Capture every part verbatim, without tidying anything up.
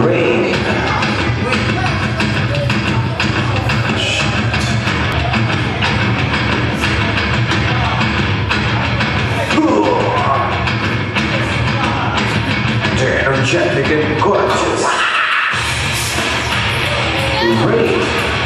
Rain. They're energetic and gorgeous. Rain.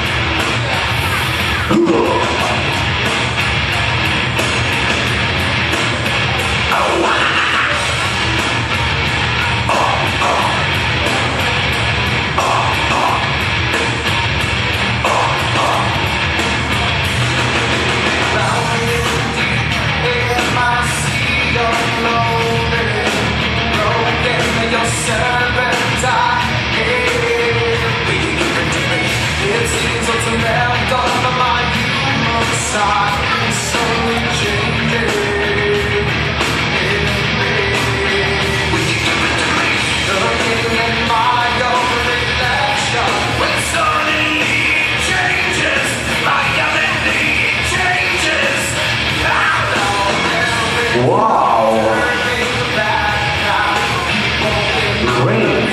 Wow! Great!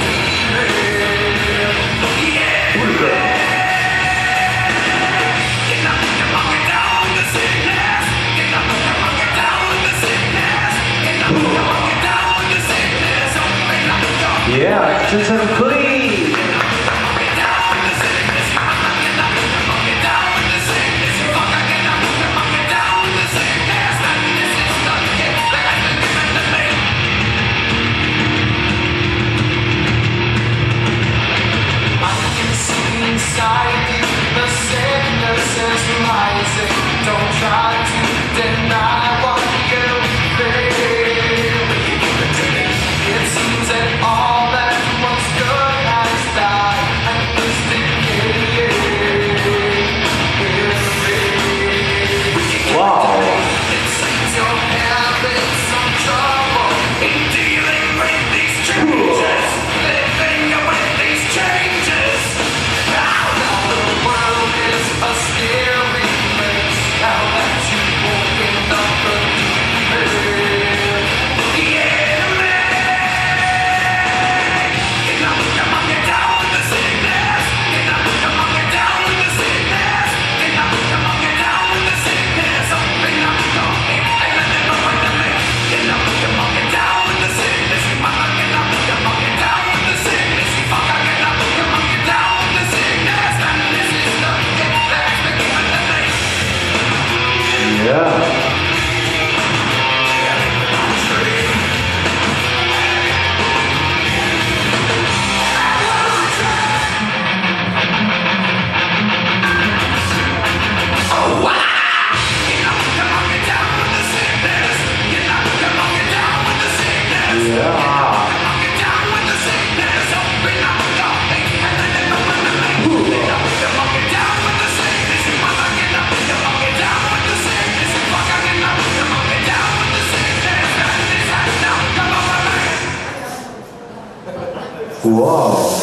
Yeah, just have a clean! Don't try to deny what you feel. It seems that all that was good has died and is decaying. Wow. It seems you're having some trouble in dealing with these changes, living with these changes. Now the world is a scary place. Now that you opened up the deep yeah, man. Get up, come on, get down with the sickness. Get up, come on, get down with the sickness. Get up, come on, get down with the sickness. Open up, go, and let them go right to me. Get up, come on, get down with the sickness. Mama, get up, come on, get down with the sickness. Fuck, get up, come on, get down with the sickness. And this is the get back, make it with the thing. Yeah. Oh, wow. Get up, come on, get down with the sickness. Get up, come on, get down with the sickness. Yeah. Come on, get down with the sickness. Open up, go, and let them go with the thing. Get up, come on, get down with the sickness. Mama, get up, come on, get down with the sickness. Fuck, get up, come on, get down with the sickness. And this has now come over me. Whoa.